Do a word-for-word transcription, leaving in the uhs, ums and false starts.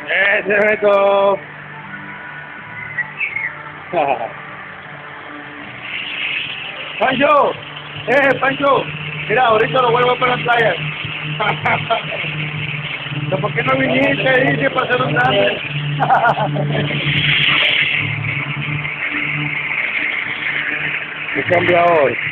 Ese Beto. Pancho, eh, Pancho, mira, ahorita lo vuelvo para la playa. ¿Por qué no viniste? Dice para hacer un grande. ¿Qué cambia hoy?